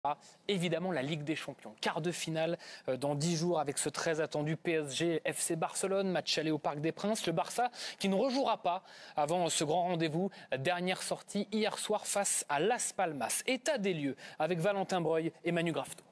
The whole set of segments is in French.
Évidemment la Ligue des Champions, quart de finale dans 10 jours avec ce très attendu PSG FC Barcelone, match aller au Parc des Princes. Le Barça qui ne rejouera pas avant ce grand rendez-vous. Dernière sortie hier soir face à Las Palmas. État des lieux avec Valentin Breuil et Manu Grafto.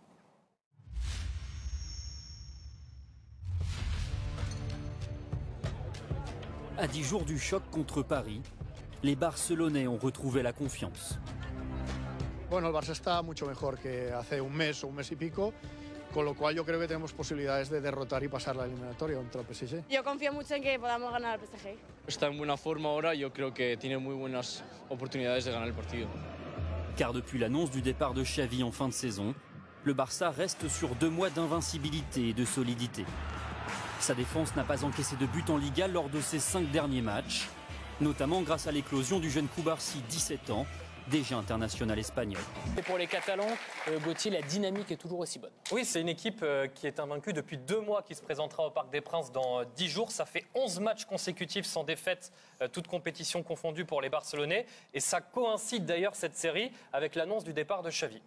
À 10 jours du choc contre Paris, les Barcelonais ont retrouvé la confiance. Bueno, el Barça está mucho mejor que hace un mes o un mes y pico, con lo cual yo creo que tenemos posibilidades de derrotar y pasar la eliminatoria contra el PSG. Yo confío mucho en que podamos ganar al PSG. Está en buena forma ahora, yo creo que tiene muy buenas oportunidades de ganar el partido. Car depuis l'annonce du départ de Xavi en fin de saison, le Barça reste sur 2 mois d'invincibilité et de solidité. Sa défense n'a pas encaissé de but en Liga lors de ses 5 derniers matchs, notamment grâce à l'éclosion du jeune Koubarsi, 17 ans, déjà international espagnol. Et pour les Catalans, Gauthier, la dynamique est toujours aussi bonne. Oui, c'est une équipe qui est invaincue depuis 2 mois, qui se présentera au Parc des Princes dans 10 jours. Ça fait 11 matchs consécutifs sans défaite, toutes compétitions confondues pour les Barcelonais. Et ça coïncide d'ailleurs, cette série, avec l'annonce du départ de Xavi.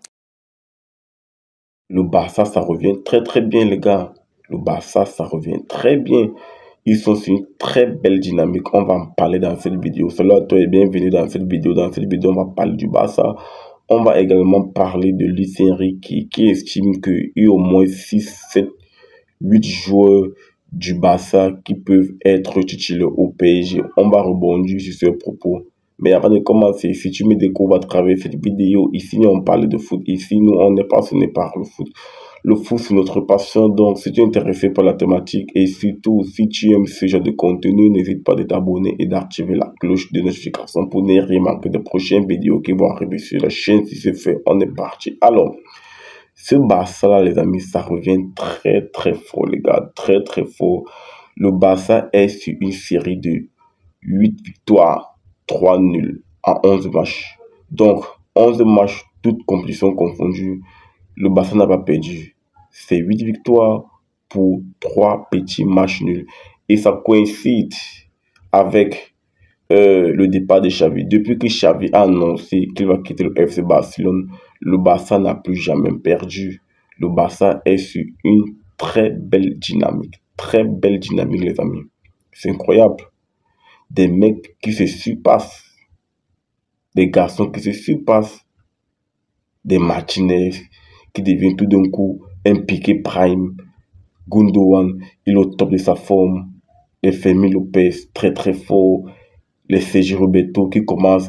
Le Barça, ça revient très très bien, les gars. Le Barça, ça revient très bien. Ils sont sur une très belle dynamique. On va en parler dans cette vidéo. Salut à toi et bienvenue dans cette vidéo. Dans cette vidéo, on va parler du Barça. On va également parler de Luis Enrique qui estime qu'il y a au moins 6, 7, 8 joueurs du Barça qui peuvent être titulaires au PSG. On va rebondir sur ce propos. Mais avant de commencer, si tu me découvres à travers cette vidéo, ici on parle de foot. Ici, nous, on est passionné par le foot. Le foot, c'est notre passion, donc si tu es intéressé par la thématique et surtout si tu aimes ce genre de contenu, n'hésite pas de t'abonner et d'activer la cloche de notification pour ne rien manquer des prochaines vidéos qui vont arriver sur la chaîne. Si c'est fait, on est parti. Alors, ce Barça-là, les amis, ça revient très très fort, les gars, très très fort. Le Barça est sur une série de 8 victoires, 3 nuls en 11 matchs. Donc, 11 matchs, toutes compétitions confondues. Le Barça n'a pas perdu. C'est 8 victoires pour 3 petits matchs nuls. Et ça coïncide avec le départ de Xavi. Depuis que Xavi a annoncé qu'il va quitter le FC Barcelone, le Barça n'a plus jamais perdu. Le Barça est sur une très belle dynamique. Très belle dynamique, les amis. C'est incroyable. Des mecs qui se surpassent. Des garçons qui se surpassent. Des Martinez qui devient tout d'un coup un Piqué prime. Gundogan, il est au top de sa forme. Les Fermin Lopez, très très fort. Les Sergi Roberto qui commence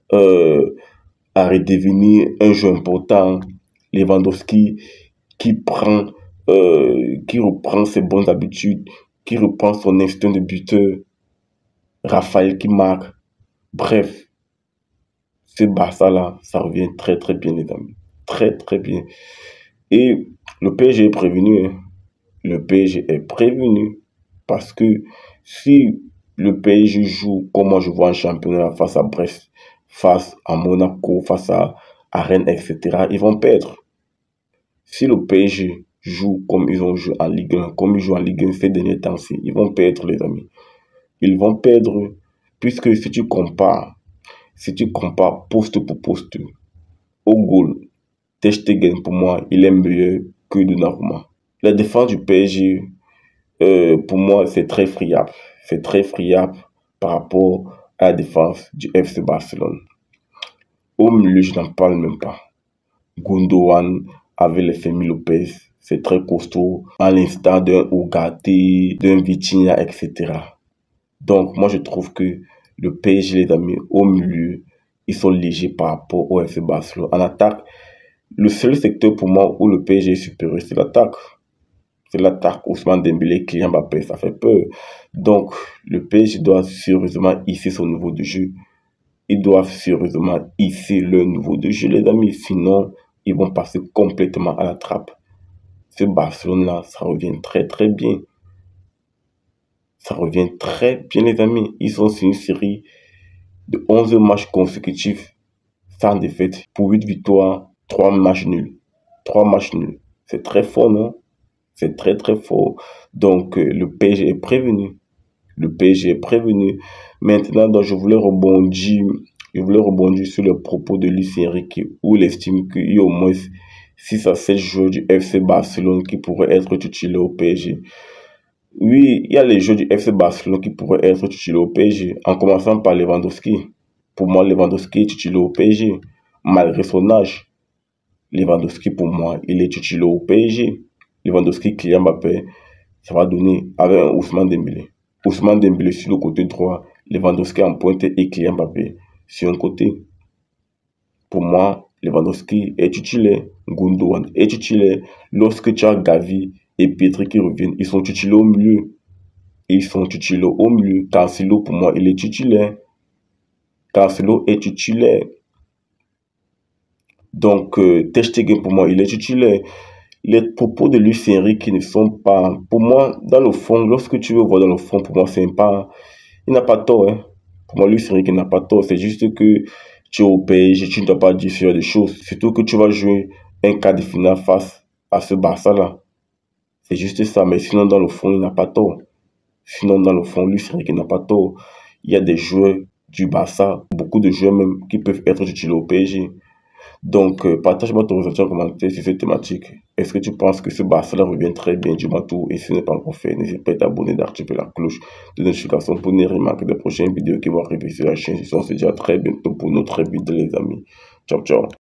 à redevenir un jeu important. Lewandowski qui reprend ses bonnes habitudes, qui reprend son instinct de buteur. Raphaël qui marque. Bref, ce Barça-là, ça revient très très bien, les amis. Très très bien. Et le PSG est prévenu. Hein. Le PSG est prévenu. Parce que si le PSG joue comme moi je vois en championnat face à Brest, face à Monaco, face à Rennes, etc., ils vont perdre. Si le PSG joue comme ils ont joué en Ligue 1, comme ils jouent en Ligue 1 ces derniers temps-ci, ils vont perdre, les amis. Ils vont perdre. Puisque si tu compares poste pour poste, au goal, Ter Stegen, pour moi, il est meilleur que Donnarumma. La défense du PSG, pour moi, c'est très friable. C'est très friable par rapport à la défense du FC Barcelone. Au milieu, je n'en parle même pas. Gundogan avec les Fermin Lopez, c'est très costaud. À l'instar d'un Ugarte, d'un Vitinha, etc. Donc, moi, je trouve que le PSG, les amis, au milieu, ils sont légers par rapport au FC Barcelone. En attaque, le seul secteur pour moi où le PSG est supérieur, c'est l'attaque. C'est l'attaque. Ousmane Dembélé, Kylian Mbappé, ça fait peur. Donc, le PSG doit sérieusement hisser son niveau de jeu. Ils doivent sérieusement hisser leur niveau de jeu, les amis. Sinon, ils vont passer complètement à la trappe. Ce Barcelone-là, ça revient très très bien. Ça revient très bien, les amis. Ils sont sur une série de 11 matchs consécutifs sans défaite pour 8 victoires, 3 matchs nuls. 3 matchs nuls. C'est très fort, non? C'est très très fort. Donc, le PSG est prévenu. Le PSG est prévenu. Maintenant, donc, je voulais rebondir sur le propos de Luis Enrique où il estime qu'il y a au moins 6 à 7 joueurs du FC Barcelone qui pourraient être titulaires au PSG. Oui, il y a les joueurs du FC Barcelone qui pourraient être titulaires au PSG, en commençant par Lewandowski. Pour moi, Lewandowski est titulaire au PSG, malgré son âge. Lewandowski, pour moi, il est titulaire au PSG. Lewandowski, Kylian Mbappé, ça va donner avec un Ousmane Dembélé. Ousmane Dembélé sur le côté droit, Lewandowski en pointe et Kylian Mbappé sur un côté. Pour moi, Lewandowski est titulaire, Gundogan est titulaire. Lorsque tu as Gavi et Pedri qui reviennent, ils sont titulaires au milieu. Ils sont titulaires au milieu. Cancelo, pour moi, il est titulaire. Cancelo est titulaire. Donc, Ter Stegen, pour moi, il est titulaire. Les propos de Luis Enrique ne sont pas... Pour moi, dans le fond, lorsque tu veux voir dans le fond, pour moi, c'est pas... Il n'a pas tort, hein. Pour moi, Luis Enrique n'a pas tort. C'est juste que tu es au PSG, tu ne dois pas dire ce genre de choses. Surtout que tu vas jouer un quart de finale face à ce Barça-là. C'est juste ça. Mais sinon, dans le fond, il n'a pas tort. Sinon, dans le fond, Luis Enrique n'a pas tort. Il y a des joueurs du Barça, beaucoup de joueurs même, qui peuvent être titulaires au PSG. Donc, partage-moi ton ressenti en commentaire sur cette thématique. Est-ce que tu penses que ce Barça-là revient très bien du tout? Et si ce n'est pas encore fait, n'hésite pas à t'abonner, d'activer la cloche de notification pour ne rien manquer des prochaines vidéos qui vont arriver sur la chaîne. On se dit à très bientôt pour notre vidéo, les amis. Ciao, ciao.